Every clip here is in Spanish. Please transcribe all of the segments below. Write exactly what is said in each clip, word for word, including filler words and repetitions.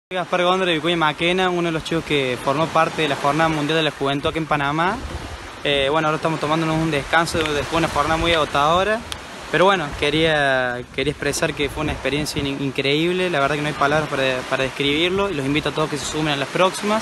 Gaspar Góndora de Vicuña Maquena, uno de los chicos que formó parte de la Jornada Mundial de la Juventud aquí en Panamá. Eh, bueno, ahora estamos tomándonos un descanso después de una jornada muy agotadora. Pero bueno, quería, quería expresar que fue una experiencia in increíble. La verdad que no hay palabras para, para describirlo y los invito a todos que se sumen a las próximas.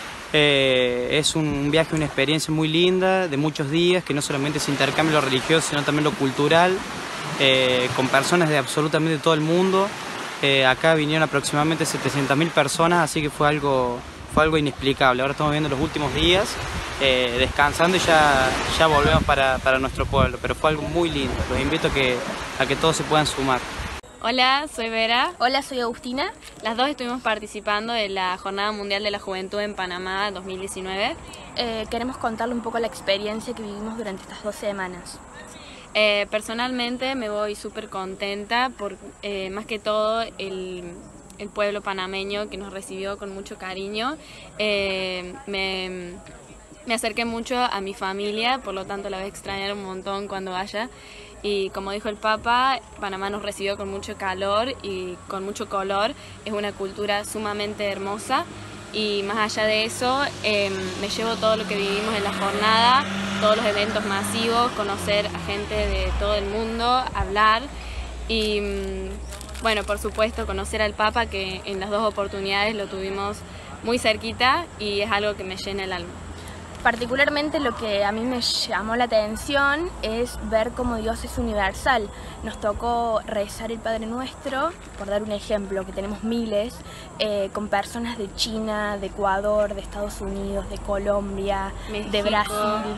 Eh, es un viaje, una experiencia muy linda, de muchos días, que no solamente se intercambia lo religioso, sino también lo cultural, eh, con personas de absolutamente todo el mundo. Eh, acá vinieron aproximadamente setecientas mil personas, así que fue algo, fue algo inexplicable. Ahora estamos viendo los últimos días, eh, descansando y ya, ya volvemos para, para nuestro pueblo, pero fue algo muy lindo. Los invito a que, a que todos se puedan sumar. Hola, soy Vera. Hola, soy Agustina. Las dos estuvimos participando de la Jornada Mundial de la Juventud en Panamá dos mil diecinueve. Eh, queremos contarle un poco la experiencia que vivimos durante estas dos semanas. Eh, personalmente me voy súper contenta por eh, más que todo el, el pueblo panameño que nos recibió con mucho cariño. Eh, me, me acerqué mucho a mi familia, por lo tanto la voy a extrañar un montón cuando vaya. Y como dijo el Papa, Panamá nos recibió con mucho calor y con mucho color. Es una cultura sumamente hermosa. Y más allá de eso, eh, me llevo todo lo que vivimos en la jornada, todos los eventos masivos, conocer a gente de todo el mundo, hablar y, bueno, por supuesto, conocer al Papa, que en las dos oportunidades lo tuvimos muy cerquita y es algo que me llena el alma. Particularmente lo que a mí me llamó la atención es ver cómo Dios es universal. Nos tocó rezar el Padre Nuestro, por dar un ejemplo, que tenemos miles, eh, con personas de China, de Ecuador, de Estados Unidos, de Colombia, México, de Brasil.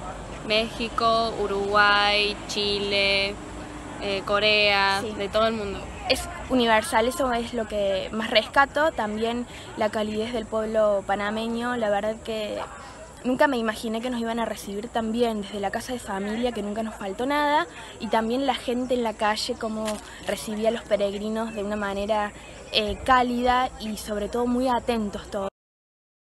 México, Uruguay, Chile, eh, Corea, sí, de todo el mundo. Es universal, eso es lo que más rescato. También la calidez del pueblo panameño, la verdad que nunca me imaginé que nos iban a recibir tan bien, desde la casa de familia, que nunca nos faltó nada, y también la gente en la calle, cómo recibía a los peregrinos de una manera eh, cálida y sobre todo muy atentos todos.